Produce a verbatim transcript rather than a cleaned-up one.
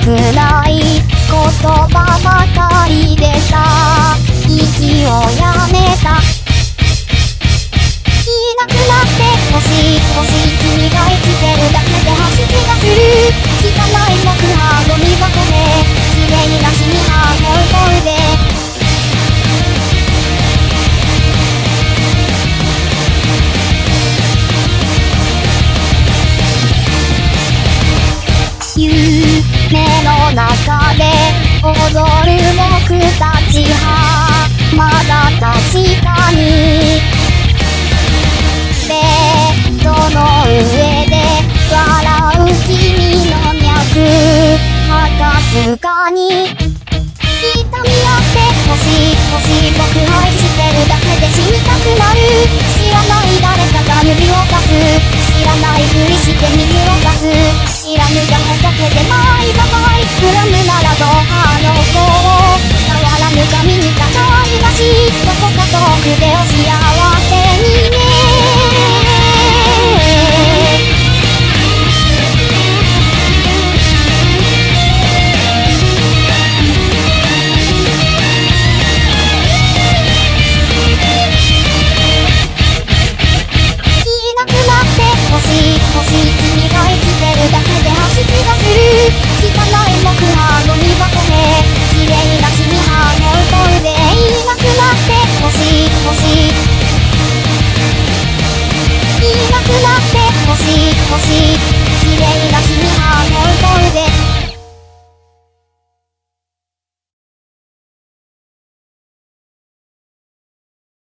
暗い言葉ばかりでさ、息をやめた。いなくなってほしいほしい、君が生きてるだけで吐き気がする。汚い木葉ゴミ箱で綺麗な日に羽を追うで、夢の中で踊る僕たちはまだ確かにベッドの上で笑う君の脈はかすかに痛み合ってほしいほしい、僕は生きてるだけで死にたくなる。知らない誰かが指をさす、知らないふりして水を出す、知らぬが仏でマイババイ恨むならドアの子を触らぬ髪にたたいだし、どこか遠くで押し合う